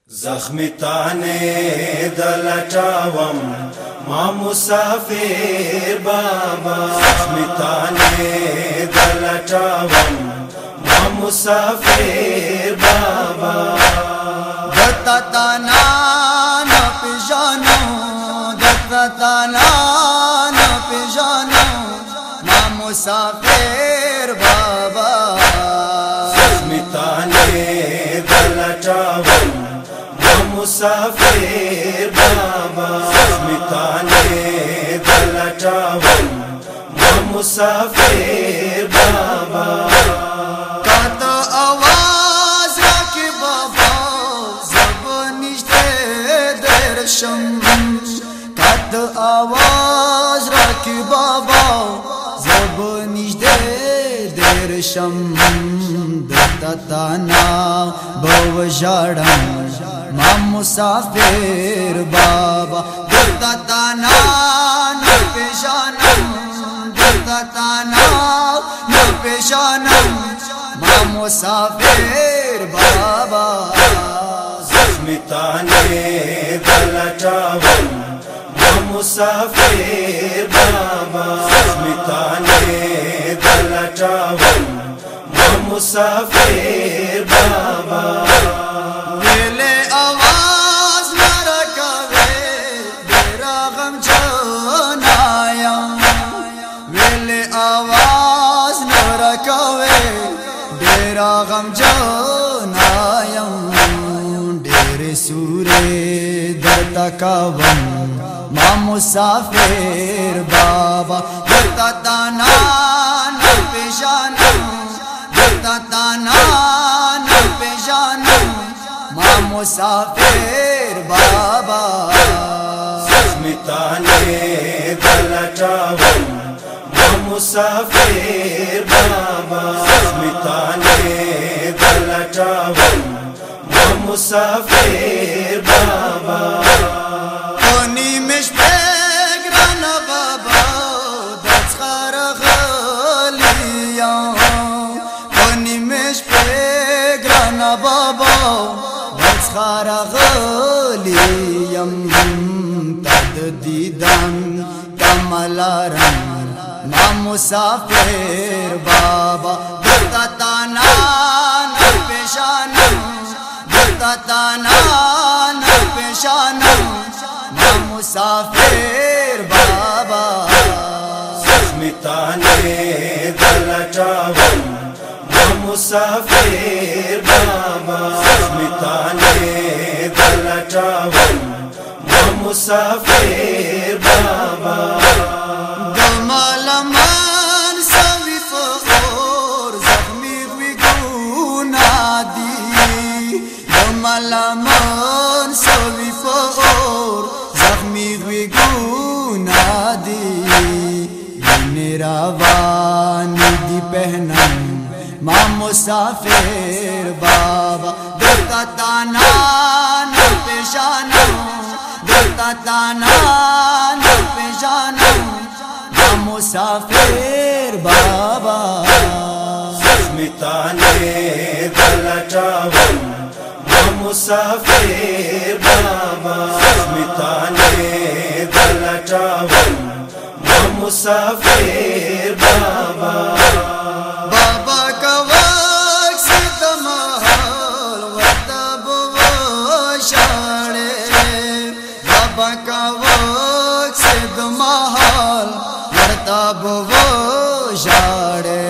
जख्मी ताने दलटावम मा मुसाफिर बाबा। जख्मी ताने दलटावम मा मुसाफिर बाबा। दत्ताना न पिजानो, दत्ताना न पिजानो मा मुसाफिर बाबा। जख्मी ताने दलटावम मुसाफिर बाबा। जख्मी ताने दलटावम मुसाफिर बाबा। कात आवाज राखी बाबा जब निश्ते दर्शन। कात आवाज राखी बाबा जब निश्ते दर्शन। दत्ताना भवजाडम मा मुसाफिर बाबा। दत्ताना न पेशानम, दत्ताना न पेशानम मा मुसाफिर बाबा। जख्मी ताने दलटावम मा मुसाफिर बाबा। जख्मी ताने दलटावम मा मुसाफिर बाबा। वेले आवाज न रखवे मेरा गम जनाया। वेले आवाज न रखवे मेरा गम जनाया। डेरे सूरे दत्ताकावम मा मुसाफिर बाबा। दत्ताना न पेशानम, दत्ताना न पेशानम मा मुसाफिर बाबा। जख्मी ताने दलटावम मा मुसाफिर बाबा। जख्मी ताने दलटावम मा मुसाफिर बाबा। कोनी मिशपेग्रान बाबा दस्खर गलिया। कोनी मिशपेग्रान बाबा दस्खर गलियम। तद दीदान कमलारम मा मुसाफिर बाबा। दत्ताना न पेशानम, दत्ताना न पेशानम मा मुसाफिर बाबा। जख्मी ताने दलटावम मा मुसाफिर बाबा। जख्मी ताने दलटावम मा मुसाफिर बाबा। दमलमन सवी फखोर जख्मी गुनादी। दमलमन सवी फखोर जख्मी गुनादी। निरावानी दी पहनम मा मुसाफिर बाबा। दत्ताना न पेशानम, दत्ताना न पेशानम मा मुसाफिर बाबा। जख्मी ताने दलटावम मा मुसाफिर बाबा। जख्मी ताने दलटावम मा मुसाफिर बाबा। बाबा का वक्त महल वतब वशाड़े। बाबा का वक्त महल वतब वशाड़े।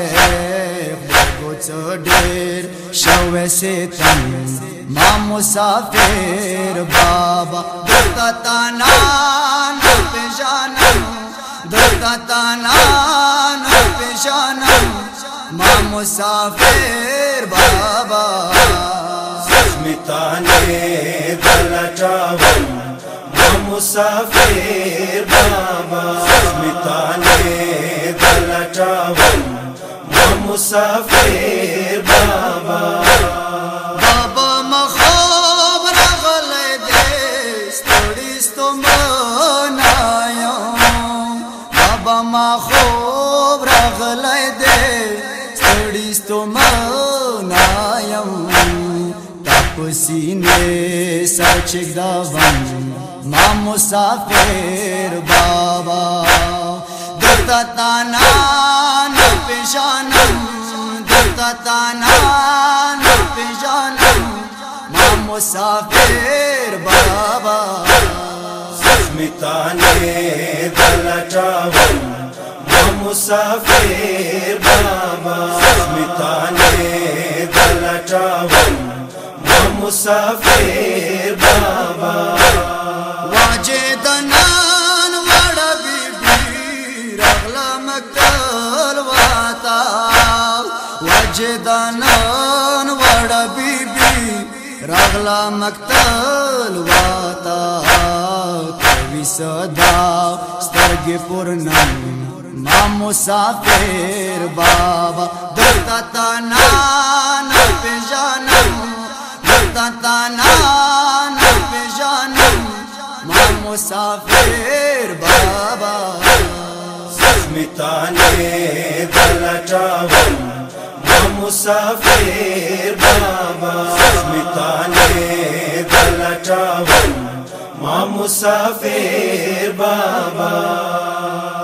डेर शवे से तन मा मुसाफिर बाबा। दत्ताना न पेशानम, दत्ताना न पेशानम मा मुसाफिर बाबा। जख्मी ताने दलटावम मा मुसाफिर बाबा। जख्मी ताने दलटावम मा मुसाफिर बाबा। बाबा मखोब रगले दे स्तोड़ीस तो मनाया। बाबा मखोब रगले दे स्तोड़ीस तो मनाया। तप پسینه سرچک داوم ما مسافر بابا درتا تانا نپیشانم درتا تانا نپیشانم ما مسافر بابا زخمتانه دلچاوم ما مسافر بابا زخمتانه دلچاوم ما مسافر بابا واجدنان وڑا بی بی رغلا مکتل واتا واجدنان وڑا بی بی رغلا مکتل واتا کوي صدا سترګې پورنم ما مسافر بابا درتا تانا نپیژانم درتا تانا نپیژانم ما مسافر بابا زخمتانه دلچاوم ما مسافر بابا زخمتانه دلچاوم ما مسافر بابا